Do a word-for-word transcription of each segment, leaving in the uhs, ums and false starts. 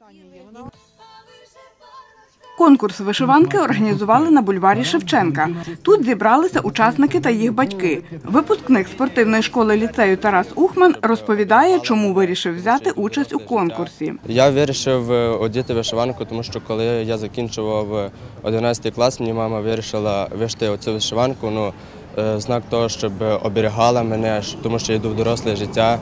Конкурс вишиванки організували на бульварі Шевченка. Тут зібралися учасники та їх батьки. Випускник спортивної школи ліцею Тарас Ухман розповідає, чому вирішив взяти участь у конкурсі. Я вирішив одягти вишиванку, тому що коли я закінчував одинадцятий клас, мені мама вирішила вишити оцю вишиванку, ну, знак того, щоб оберігала мене, тому що я йду в доросле життя.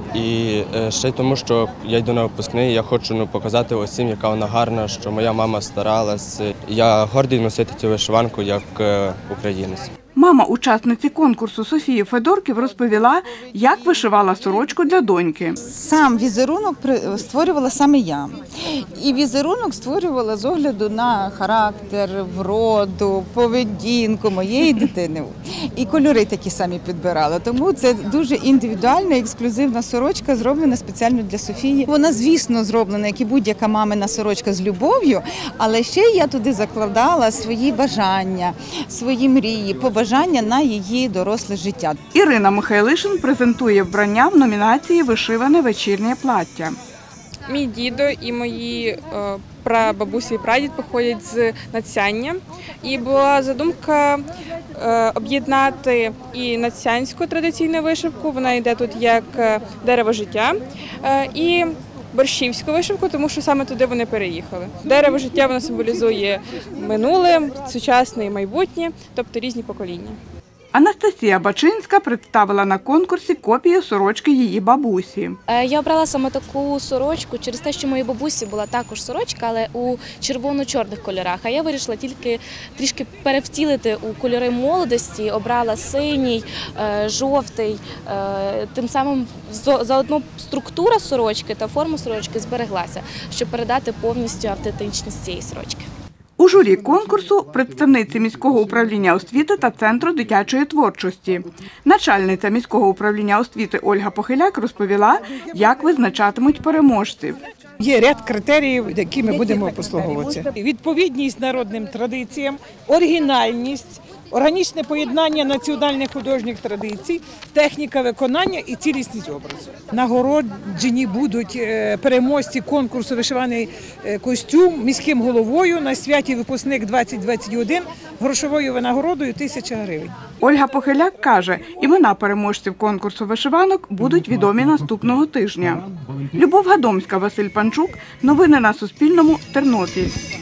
І ще й тому, що я йду на випускний, я хочу ну, показати усім, яка вона гарна, що моя мама старалась. Я гордий носити цю вишиванку як українець. Мама учасниці конкурсу Софії Федорків розповіла, як вишивала сорочку для доньки. Сам візерунок створювала саме я. І візерунок створювала з огляду на характер, вроду, поведінку моєї дитини. І кольори такі самі підбирала. Тому це дуже індивідуальна, ексклюзивна сорочка, зроблена спеціально для Софії. Вона, звісно, зроблена, як і будь-яка мамина сорочка, з любов'ю, але ще я туди закладала свої бажання, свої мрії, побажання на її доросле життя. Ірина Михайлишин презентує вбрання в номінації «Вишиване вечірнє плаття». Мій дідо і мої прабабусі і прадід походять з Надсяння. І була задумка об'єднати і надсянську традиційну вишивку, вона йде тут як дерево життя, і борщівську вишивку, тому що саме туди вони переїхали. Дерево життя воно символізує минуле, сучасне і майбутнє, тобто різні покоління. Анастасія Бачинська представила на конкурсі копію сорочки її бабусі. Я обрала саме таку сорочку через те, що моїй бабусі була також сорочка, але у червоно-чорних кольорах. А я вирішила тільки трішки перевтілити у кольори молодості, обрала синій, жовтий. Тим самим заодно структура сорочки та форма сорочки збереглася, щоб передати повністю автентичність цієї сорочки. У журі конкурсу представниці міського управління освіти та Центру дитячої творчості. Начальниця міського управління освіти Ольга Похиляк розповіла, як визначатимуть переможців. Є ряд критеріїв, які ми будемо послуговуватися. Відповідність народним традиціям, оригінальність, органічне поєднання національних художніх традицій, техніка виконання і цілісність образу. Нагороджені будуть переможці конкурсу «Вишиваний костюм» міським головою на святі «Випускник двадцять двадцять один» грошовою винагородою тисяча гривень. Ольга Похиляк каже, імена переможців конкурсу вишиванок будуть відомі наступного тижня. Любов Гадомська, Василь Панчук. Новини на Суспільному. Тернопіль.